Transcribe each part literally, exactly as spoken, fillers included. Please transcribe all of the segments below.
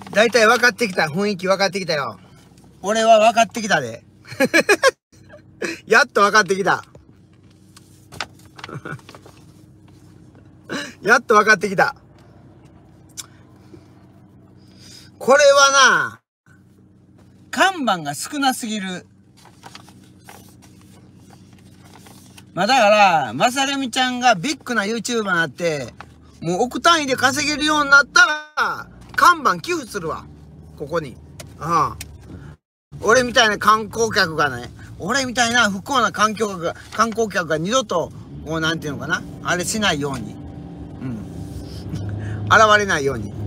だいたい分かってきた。雰囲気分かってきたよ。俺は分かってきたで。やっと分かってきた。やっと分かってきた。これはな、看板が少なすぎる。まあだから、まさるみちゃんがビッグな YouTuber になって、もう億単位で稼げるようになったら、看板寄付するわ。ここに。うん。俺みたいな観光客がね、俺みたいな不幸な観光客が、観光客が二度と、こうなんていうのかな、あれしないように。うん。現れないように。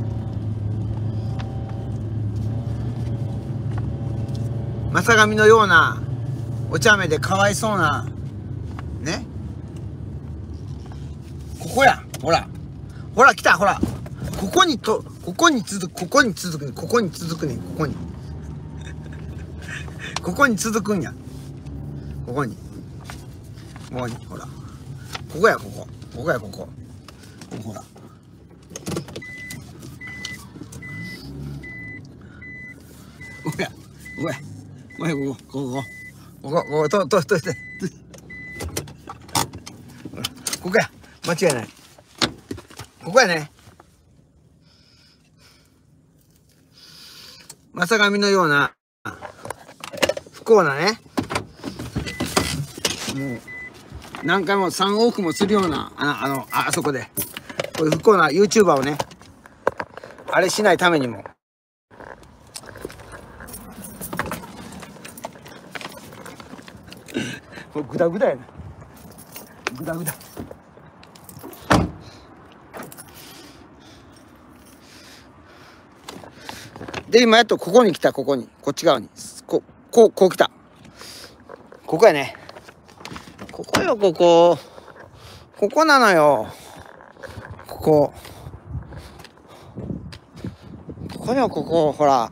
まさがみのような、お茶目でかわいそうな、ね。ここや。ほら。ほら来た、ほら。ここにと、ここに続く、ここに続くね。ここに続くね。ここに。ここに続くんや。ここに。ここに、ほら。ここや、ここ。ここや、ここ。ここほら。ここや。ここや。ここや、ここ。ここ。ここ、ここ、と、と、として。ここや。間違いない。ここやね。まさがみのような、不幸なね。もう、何回もさん往復もするような、あの、あの、あ、あそこで。こういう不幸な YouTuber をね、あれしないためにも。これグダグダやな。グダグダ。で、今やっとここに来た、ここに。こっち側に。こ、こう、こう来た。ここやね。ここよ、ここ。ここなのよ。ここ。ここよ、ここ。ほら。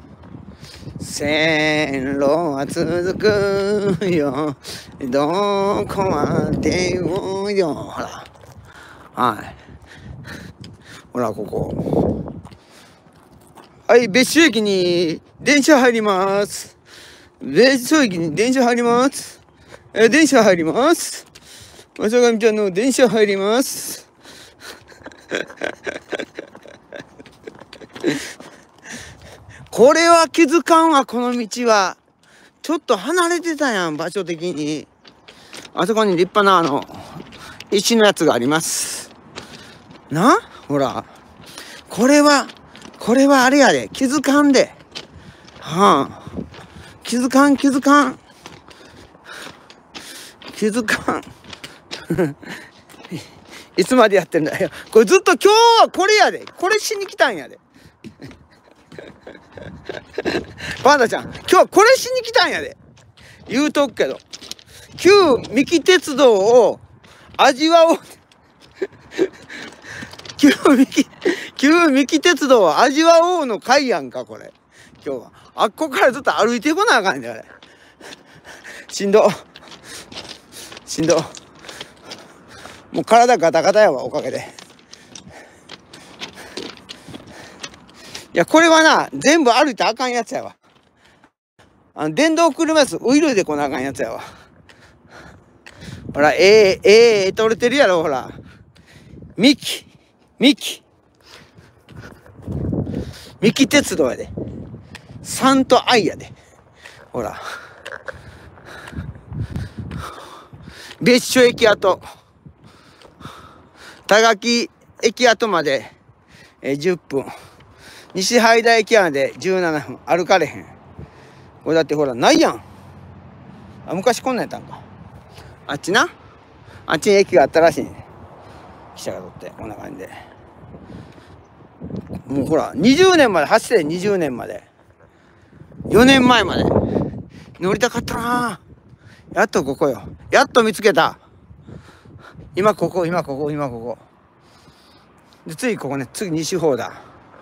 線路は続くよ。どこまでもよ。ほら。はい。ほら、ここ。はい、別所駅に電車入ります。別所駅に電車入ります。え、電車入ります。まさがみちゃんの電車入ります。これは気づかんわ、この道は。ちょっと離れてたやん、場所的に。あそこに立派なあの、石のやつがあります。な？ほら。これは、これはあれやで。気づかんで。はあ。気づかん、気づかん。気づかん。いつまでやってんだよ。これずっと今日はこれやで。これしに来たんやで。パンダちゃん、今日はこれしに来たんやで。言うとくけど。旧三木鉄道を味わおう。旧三木、旧三木鉄道を味わおうの会やんか、これ。今日は。あっこからずっと歩いてこなあかんねん、あれ。しんど。しんど。もう体ガタガタやわ、おかげで。いや、これはな、全部歩いてあかんやつやわ。あの、電動車椅子、ウイルでこなあかんやつやわ。ほら、ええ、ええ、取れてるやろ、ほら。ミキ、ミキ。ミキ鉄道やで。サンとアイやで。ほら。別所駅跡。田垣駅跡まで、えじゅっぷん。西海田駅までじゅうななふん。歩かれへん。これだってほら、ないやん。あ、昔こんなんやったんか。あっちな。あっちに駅があったらしいね。汽車が取って、こんな感じで。もうほら、にじゅうねんまで走って、にじゅうねんまで。よねんまえまで。乗りたかったなぁ。やっとここよ。やっと見つけた。今ここ、今ここ、今ここ。で、次ここね。次西方だ。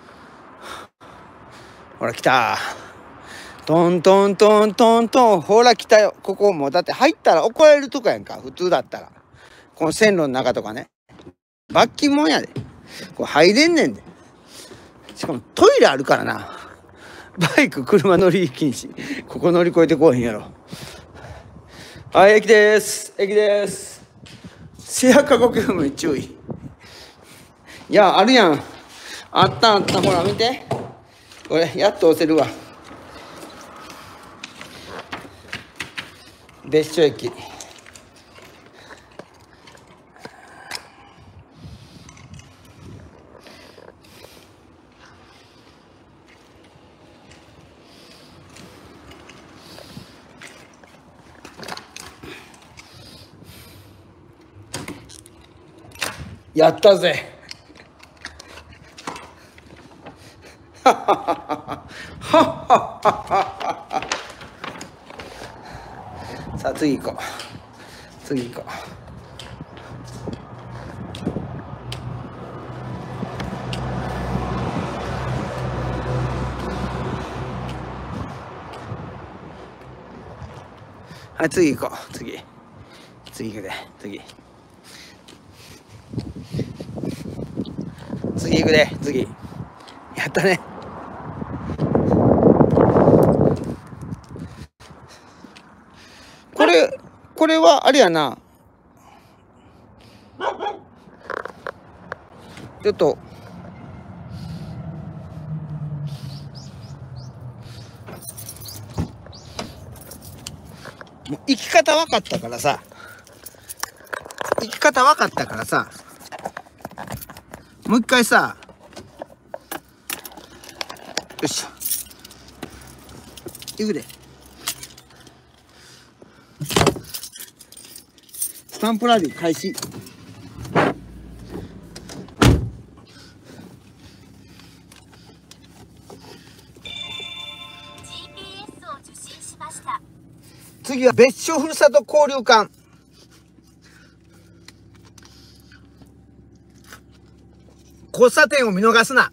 ほら、来た。トントントントントン。ほら、来たよ。ここもう、だって入ったら怒られるとこやんか。普通だったら。この線路の中とかね。罰金もんやで。これ入れんねんで。 しかもトイレあるからな。バイク、車乗り禁止。ここ乗り越えてこうへんやろ。はい、駅です。駅です。シェア過呼吸も注意。いや、あるやん。あったあった。ほら、見て。これ、やっと押せるわ。別所駅。やったぜ。はははははは。さあ次行こう。次行こう。はい、次行こう。次。次行くで。次。次行くで。次。やったね。これ、これはあれやな。ちょっと。もう生き方分かったからさ。生き方分かったからさ。もう一回さ。よいしょ。いくで。スタンプラリー開始。次は別所ふるさと交流館。交差点を見逃すな。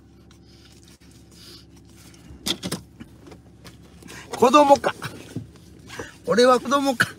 子供か。俺は子供か。